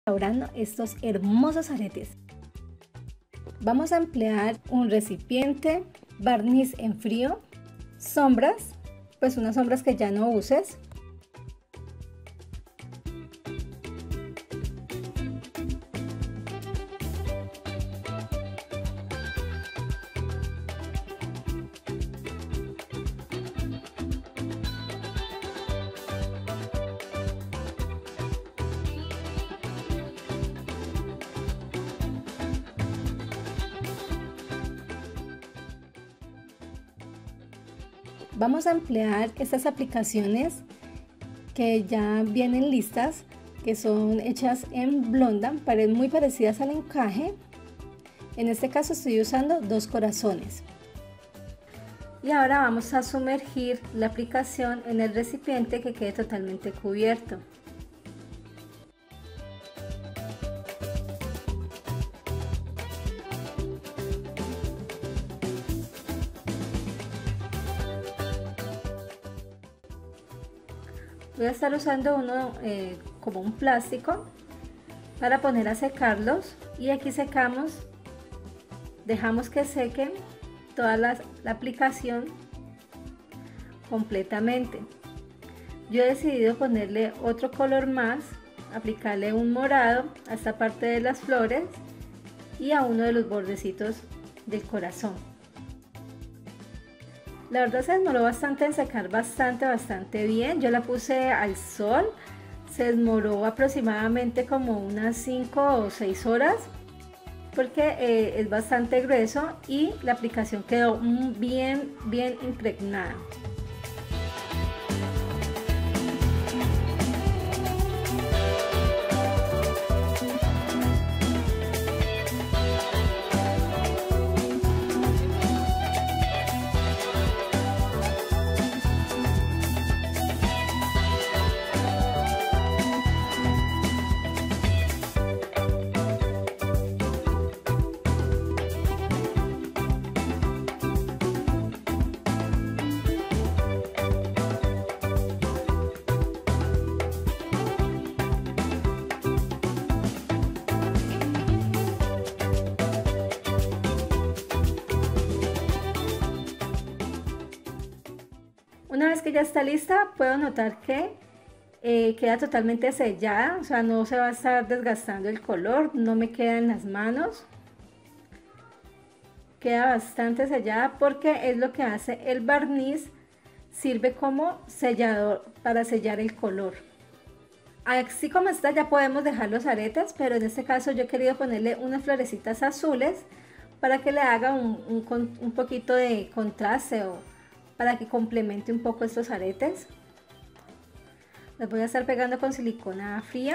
restaurando estos hermosos aretes. Vamos a emplear un recipiente, barniz en frío, sombras, pues unas sombras que ya no uses, vamos a emplear estas aplicaciones que ya vienen listas, que son hechas en Blondam, parecen muy parecidas al encaje. En este caso estoy usando 2 corazones. Y ahora vamos a sumergir la aplicación en el recipiente que quede totalmente cubierto. Voy a estar usando uno como un plástico para poner a secarlos, y aquí secamos, dejamos que sequen toda la aplicación completamente. Yo he decidido ponerle otro color más, aplicarle un morado a esta parte de las flores y a uno de los bordecitos del corazón. La verdad se demoró bastante en secar, bastante bien. Yo la puse al sol, se demoró aproximadamente como unas 5 o 6 horas, porque es bastante grueso y la aplicación quedó bien impregnada. Una vez que ya está lista, puedo notar que queda totalmente sellada, o sea, no se va a estar desgastando el color, no me queda en las manos. Queda bastante sellada porque es lo que hace el barniz, sirve como sellador para sellar el color. Así como está, ya podemos dejar los aretes, pero en este caso yo he querido ponerle unas florecitas azules para que le haga un poquito de contraste, o para que complemente un poco estos aretes. Los voy a estar pegando con silicona fría.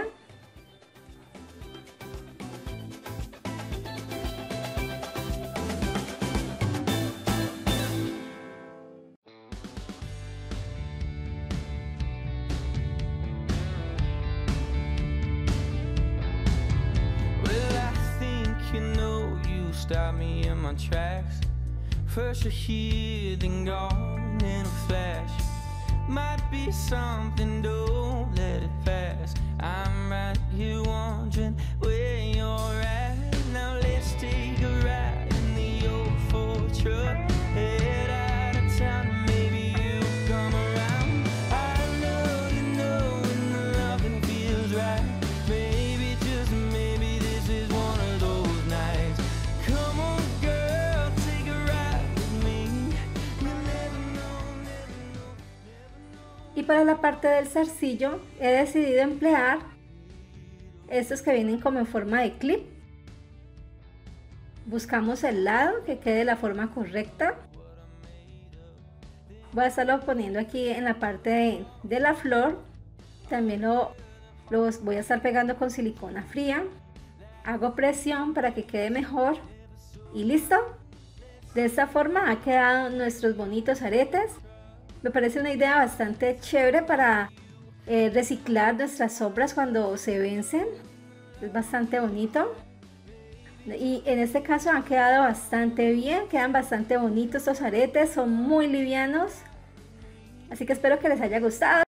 Stop me in my tracks. First you're here, then gone in a flash. Might be something, don't let it pass. I'm right here wondering where you're at. Now let's take a ride in the old Ford truck. Head out of town, maybe you'll come around. I know you know when the loving feels right. Maybe, just maybe, this is one of those nights. Come on girl, take a ride with me. You'll never know, never know, never know. Y para la parte del zarcillo he decidido emplear estos que vienen como en forma de clip. Buscamos el lado que quede de la forma correcta. Voy a estarlo poniendo aquí en la parte de la flor. También los voy a estar pegando con silicona fría. Hago presión para que quede mejor y listo. De esta forma ha quedado nuestros bonitos aretes. Me parece una idea bastante chévere para reciclar nuestras sombras cuando se vencen. Es bastante bonito. Y en este caso han quedado bastante bien, quedan bastante bonitos estos aretes, son muy livianos. Así que espero que les haya gustado.